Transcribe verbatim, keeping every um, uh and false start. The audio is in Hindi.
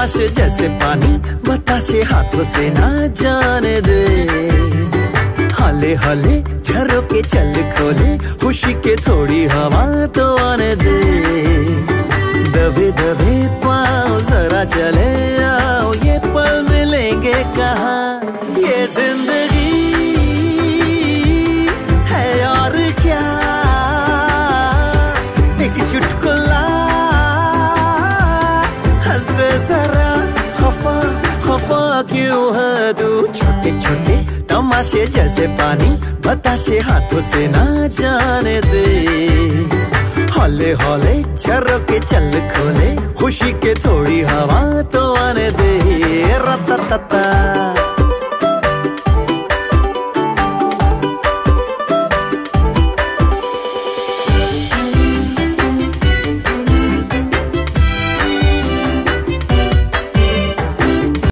तमाशे जैसे पानी बताशे हाथों से ना जाने दे। हाले हाले झरोके चल खोले, खुशी के थोड़ी हवा तो आने दे। दबे दबे पाँव जरा चले आओ, ये पल मिलेंगे कहाँ, ये जिंदगी है और क्या, एक चुटकुला हंस दे जरा, खफा खफा क्यों है तू। छोटे छोटे तमाशे जैसे पानी बताशे हाथों से ना जाने दे। हौले हौले झरोके चल खोले, खुशी के थोड़ी हवा तो आने दे। रता